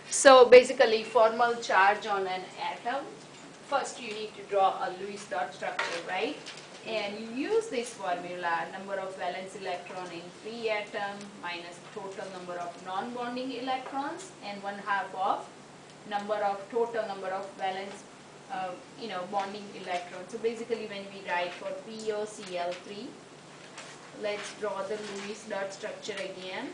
So basically, formal charge on an atom. First, you need to draw a Lewis dot structure, right? And you use this formula, number of valence electron in free atom minus total number of non-bonding electrons and 1/2 of total number of valence, bonding electrons. So basically, when we write for POCl3, let's draw the Lewis dot structure again.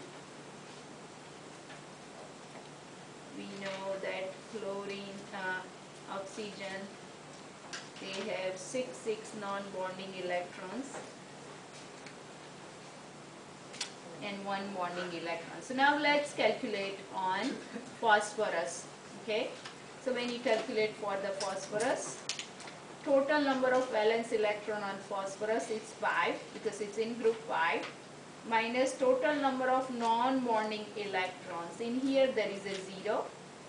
We know that chlorine, oxygen, they have 6 non-bonding electrons and 1 bonding electron. So now let's calculate on phosphorus. Okay, so when you calculate for the phosphorus, total number of valence electron on phosphorus is 5 because it's in group 5, minus total number of non-bonding electrons. In here there is a 0,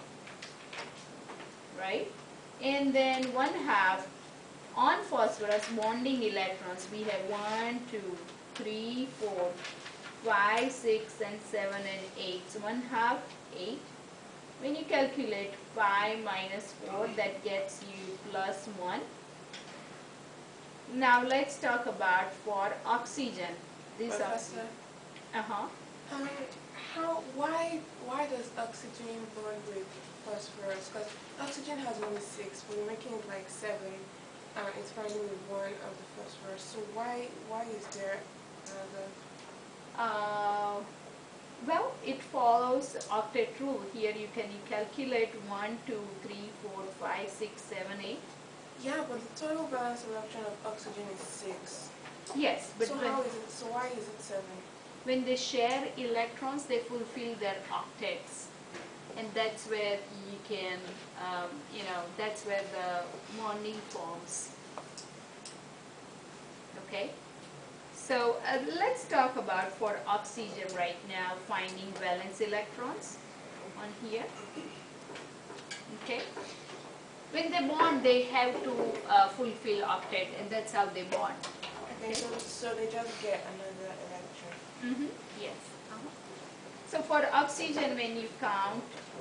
right? And then 1/2 on phosphorus bonding electrons. We have 1, 2, 3, 4, 5, 6 and 7 and 8. So 1/2, 8. When you calculate 5 minus 4, that gets you plus 1. Now let's talk about for oxygen. This Professor, why does oxygen bond with phosphorus? Because oxygen has only 6, but we're making it like 7. It's bonding with 1 of the phosphorus. So why is there another? Well, it follows octet rule. Here you can calculate 1, 2, 3, 4, 5, 6, 7, 8. Yeah, but the total valence electron of oxygen is 6. Yes, but So why is it 7? when they share electrons, they fulfill their octets, and that's where you can, that's where the bonding forms. Okay. So let's talk about for oxygen right now, finding valence electrons on here. Okay. When they bond, they have to fulfill octet, and that's how they bond. Okay, so they just get another electron. Yes. So for oxygen, when you count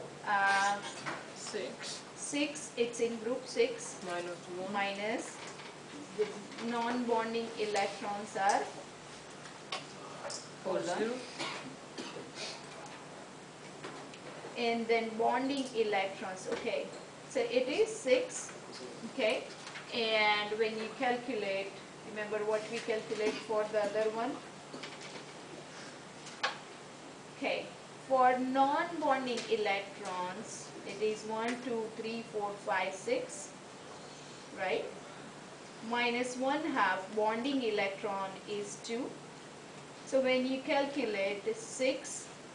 6, it's in group 6. Minus the non-bonding electrons are Positive. and then bonding electrons. Okay, so it is 6. Okay, and when you calculate, remember what we calculate for the other one? Okay, for non-bonding electrons, it is 1, 2, 3, 4, 5, 6, right? Minus 1/2 bonding electron is 2. So when you calculate 6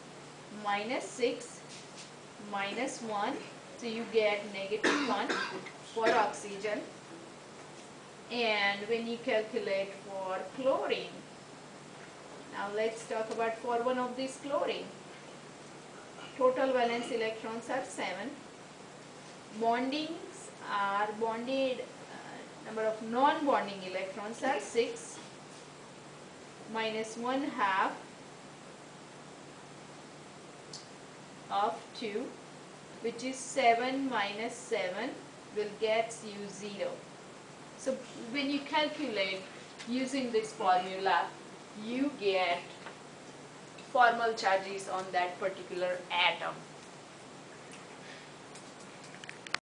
minus 1, so you get -1 for oxygen. And when you calculate for chlorine, now let's talk about for one of these chlorine. Total valence electrons are 7. Bondings are bonded, number of non-bonding electrons are 6. Minus 1/2 of 2, which is 7 minus 7 will get you 0. So when you calculate using this formula, you get formal charges on that particular atom.